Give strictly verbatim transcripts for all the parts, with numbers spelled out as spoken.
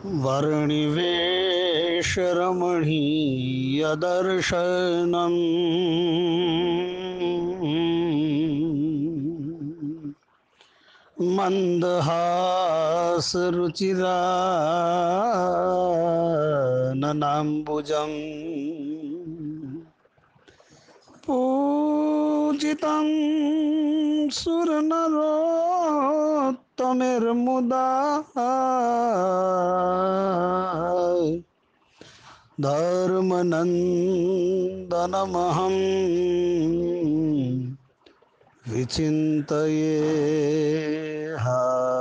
वर्णिवेशरमणीयदर्शनम् मन्दहासरुचिराननाम्बुजम् पूजितं सुरनरोत्तमैर्मुदा धर्मनन्दनमहं विचिन्तये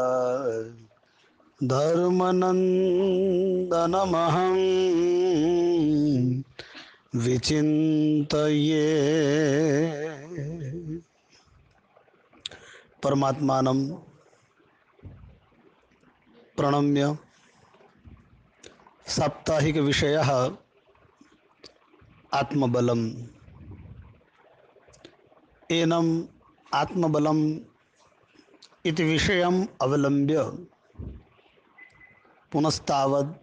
धर्मनन्दनमहं विचिन्तये। परमात्मानं प्रणम्य साप्ताहिक विषयः आत्मबलम्। एनम् आत्मबलम् इति विषयम् अवलम्ब्य पुनस्तावत्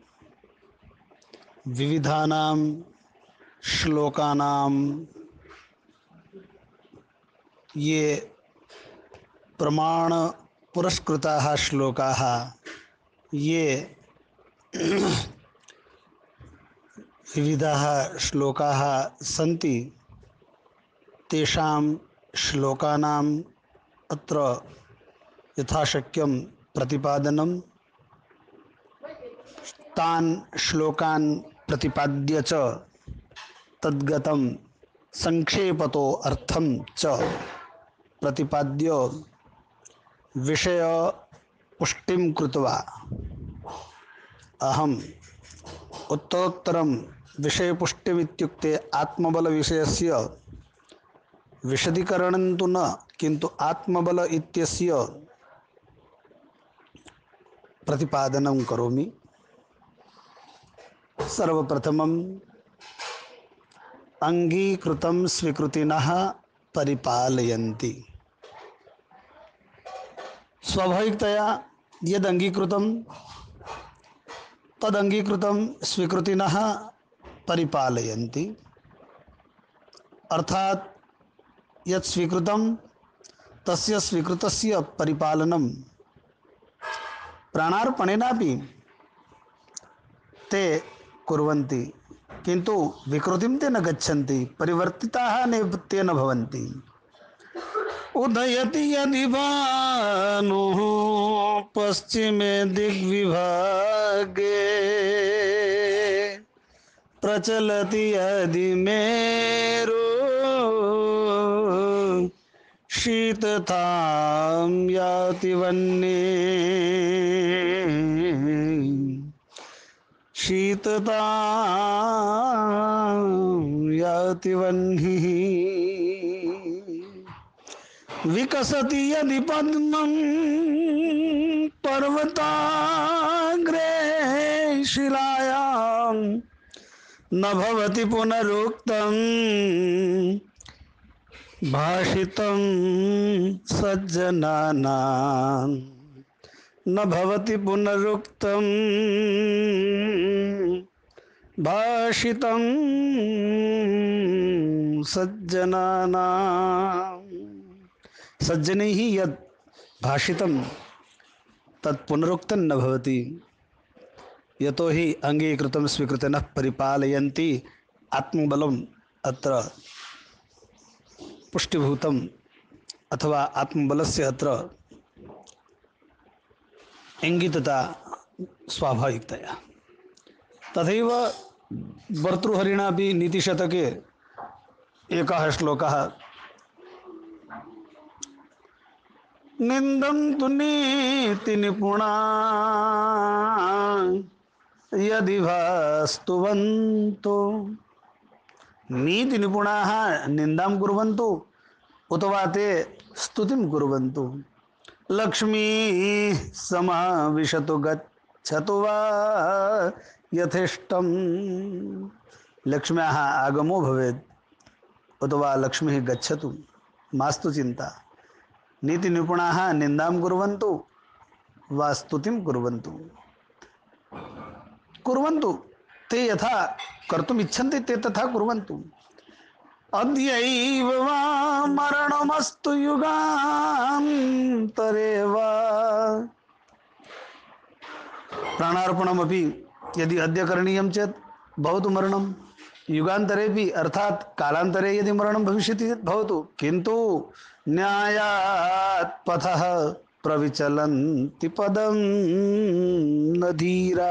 विविधानां श्लोकानां ये प्रमाण पुरस्कृताः श्लोकाः ये विविधाः श्लोकाः सन्ति तेषां श्लोकानाम् अत्र यथाशक्यं प्रतिपादनं, तान् श्लोकान् प्रतिपाद्य च तद्गतं संक्षेपतो अर्थं च प्रतिपाद्य विषय पुष्टिं कृत्वा अहम् उत्तरोत्तरं विषय पुष्टिमित्युक्ते आत्मबल विषयस्य विशदीकरणं तु न, किन्तु आत्मबल इत्यस्य प्रतिपादनं करोमि। सर्वप्रथमं अंगीकृतं स्वीकृतिनः परिपालयन्ति। स्वाभाविकतया यद् अंगीकृतं तद् अंगीकृतं स्वीकृतिनः परिपालयन्ति, अर्थात यत् स्वीकृतं तस्य स्वीकृतस्य परिपालनं प्राणार्पणेनापि ते कुर्वन्ति, किन्तु विकृतिं ते न गच्छन्ति, परिवर्तिताः ते न भवन्ति। उदयति यदि भानुः पश्चिमे दिग्विभागे प्रचलति यदि मेरु शीततां याति वह्निः शीततां याति वह्निः। विकसति यदि पद्मं पर्वताग्रे शिलायां न भवति पुनरुक्तं भाषितं सज्जनानां न भवति पुनरुक्तं भाषितं सज्जनानां। सज्जनैः यद् भाषितं तत् पुनरुक्तं न भवति, यतो हि अंगीकृतं स्वीकृतिनः परिपालयन्ति। आत्मबलम् अत्र पुष्टिभूतम् अथवा आत्मबलस्य अत्र इंगितता स्वाभाविकतया। तथैव भर्तृहरिणापि नीतिशतके एकः श्लोकः निन्दन्तु नीति निपुणा यदि भास्तुवन्तु। नीति निपुणाः निन्दां कुर्वन्तु अथवा ते स्तुतिं कुर्वन्तु। लक्ष्मी समाविशतु गच्छतु वा यथेष्टं। लक्ष्म्याः आगमो भवेत् अथवा लक्ष्मीः गच्छतु, मास्तु चिंता। नीति निपुणाः निन्दां कुर्वन्तु वा स्तुतिं कुर्वन्तु। कुर्वन्तु, ते यथा कर्तुम् इच्छन्ति ते तथा कुर्वन्तु। अद्यैव वा मरणमस्तु युगान्तरे वा। प्राणार्पणमपि यदि अद्य करणीयं चेत् भवतु मरणं, युगान्तरे भी अर्थात कालान्तरे यदि मरणं भविष्यति चेत् भवतु, किन्तु न्यायात् पथः प्रविचलन्ति पदं न धीरा।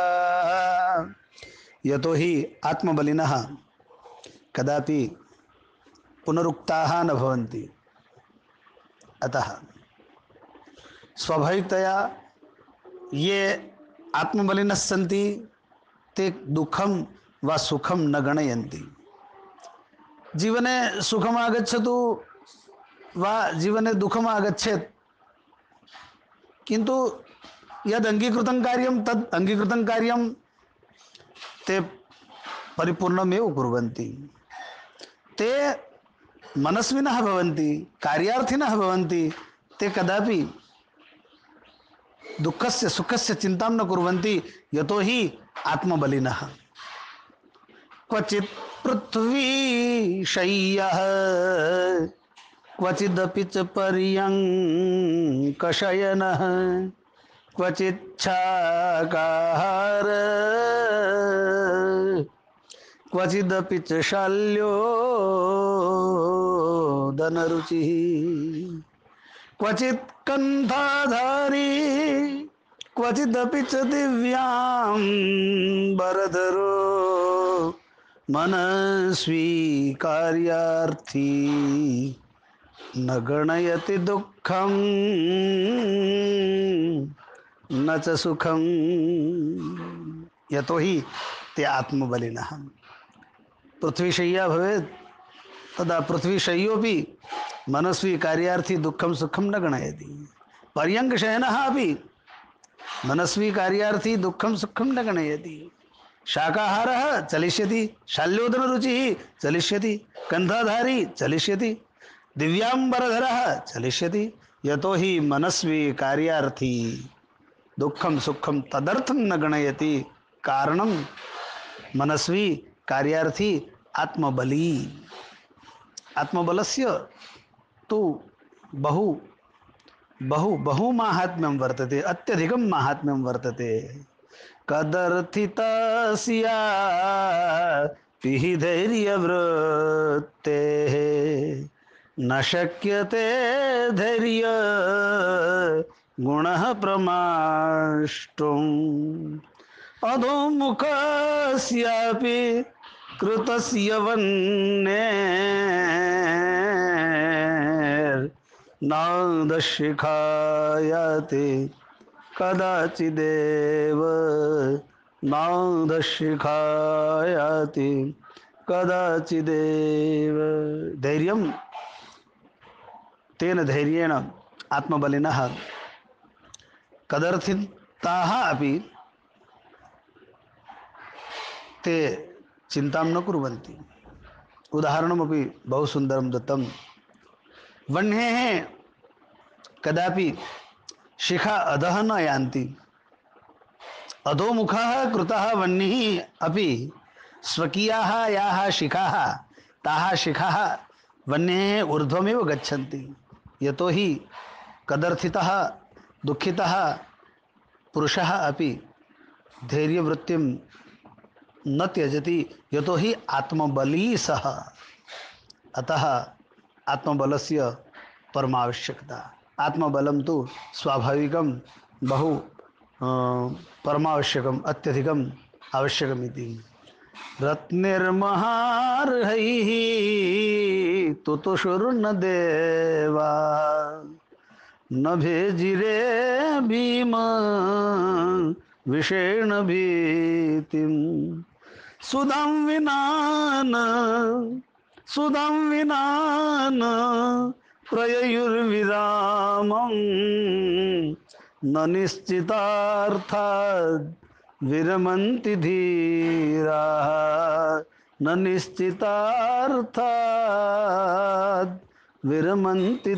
यतो हि आत्मबलिनः कदापि पुनरुक्ताः न भवन्ति। अतः स्वाभाविकतया ये आत्मबलिनः सन्ति ते दुःखं वा सुखं न गणयन्ति। जीवने सुखम् आगच्छतु वा जीवने दुःखम् आगच्छेत्, किन्तु यद् अंगीकृतं कार्यं तद् अंगीकृतं कार्यं ते परिपूर्णमेव कुर्वन्ति। ते मनस्विनः भवन्ति, कार्यार्थिनः भवन्ति। ते कदापि दुःखस्य सुखस्य चिन्तां न कुर्वन्ति, यतो हि आत्मबलिनः। क्वचित् पृथ्वीशय्यः क्वचिदपि च पर्यङ्कशयनः क्वचिच्छाकाहार क्वचिदपि च शल्योदनरुचिः क्वचित् कन्थाधारी क्वचिदपि च दिव्याम्बरधरो मनस्वी कार्यार्थी न गणयति दुःखं न च सुखं। यतो हि ते आत्मबलिनः। पृथ्वीशय्या भवेत् तदा पृथ्वीशय्योपि मनस्वी कार्यार्थी दुःखं सुखं न गणयति। पर्यङ्कशयनः अपि मनस्वी कार्यार्थी दुःखं सुखं न गणयति। शाकाहारः चलिष्यति, शाल्योदनरुचिः चलिष्यति, गन्धाधारी चलिष्यति, दिव्याम्बरधरः चलिष्यति। यतो हि मनस्वी कार्यार्थी दुःखं सुखं तदर्थं न गणयति। कारणं मनस्वी कार्यार्थी आत्मबली। आत्मबलस्य तु बहु बहु बहु माहात्म्यं वर्तते, अत्यधिकं माहात्म्यं वर्तते। कदर्थितस्या पिहि धैर्यवृत्तेः न शक्यते धैर्य गुणः प्रमाष्टुम्। अधोमुखस्यापि कृतस्य वह्नेर्नादशिखायते कदाचिदेव नादशिखायते कदाचिदेव। धैर्यं तेन धैर्येण आत्मबलिनः कदर्थिताः अपि ते चिंतां न कुर्वन्ति। उदाहरणमपि बहु सुंदरं दत्तं। वह्नेः कदापि शिखा अधः न यान्ति। अधोमुखः कृतः वह्निः अपि स्वकीयाः याः शिखाः ताः शिखाः वह्नेः ऊर्ध्वमेव गच्छन्ति। यतो हि कदर्थितः दुःखितः पुरुषः अपि धैर्यवृत्तिं न त्यजति, यतो हि आत्मबली सः। अतः आत्मबलस्य परमावश्यकता। आत्मबलं तु स्वाभाविकं बहु परमावश्यकम् अत्यधिकम् आवश्यकमिति। रत्निर्महार्हैः तुतुषुर्न देवा न भेजिरे भीम विषेण भीतिं। सुधां विना न सुधां विना न प्रययुर्विरामं न निश्चितार्थाद् विरमन्ति धीराः न निश्चितार्थाद् विरमन्ति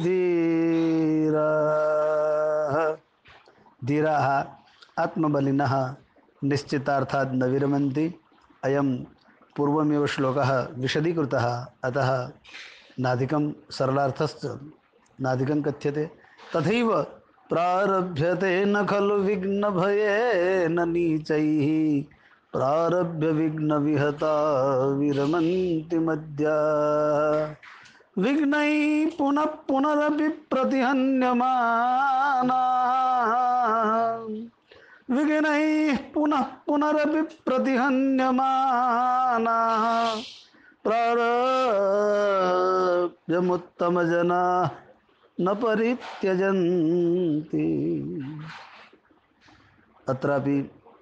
धीराः। धीराः आत्मबलिनः निश्चितार्थात् न विरमन्ति। अयं पूर्वमेव श्लोकः विशदीकृतः, अतः नाधिकं सरलार्थश्च नाधिकं कथ्यते। तथैव प्रारभ्यते न खलु विघ्नभयेन नीचैः, प्रारभ्य विघ्नविहता विरमन्ति मद्याः। विघ्नैः पुनः पुनरपि प्रतिहन्यमानाः, विघ्नैः पुनः पुनरपि प्रतिहन्यमानाः, प्रारब्धमुत्तमजनाः न परित्यजन्ति। अत्रापि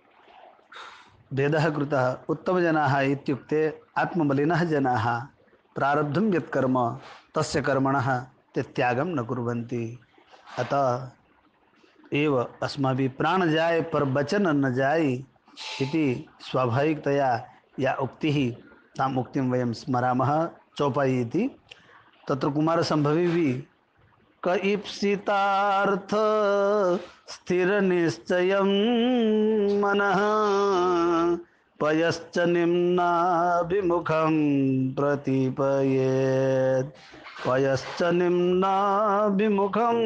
भेदः कृतः। उत्तमजनाः इत्युक्ते आत्मबलिनः जनाः प्रारब्धं यत्कर्म तस्य कर्मणः ते त्यागं न कुर्वन्ति। अतः एव अस्माभिः प्राण जाए पर वचन न जाए इति स्वाभाविकतया या उक्तिः, ताम् उक्तिं वयं स्मरामः चौपाई इति। तत्र कुमारसम्भवी भी क ईप्सितार्थ स्थिर निश्चयं मनः, पयश्च निम्नाभिमुखं प्रतिपयेत्, पयश्च निम्नाभिमुखं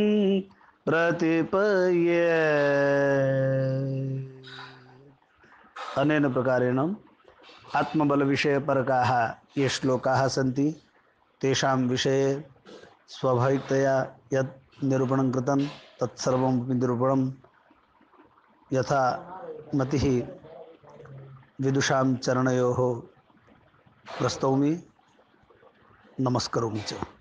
प्रतिपयेत्। अनेन प्रकारेण आत्मबल विषयपरकाः ये श्लोकाः सन्ति, तेषां विषये स्वाभाविकतया यत् निरूपणं कृतं तत्सर्वमपि निरूपणं यथा मतिः विदुषां चरणयोः प्रस्तौमि, नमस्करोमि च।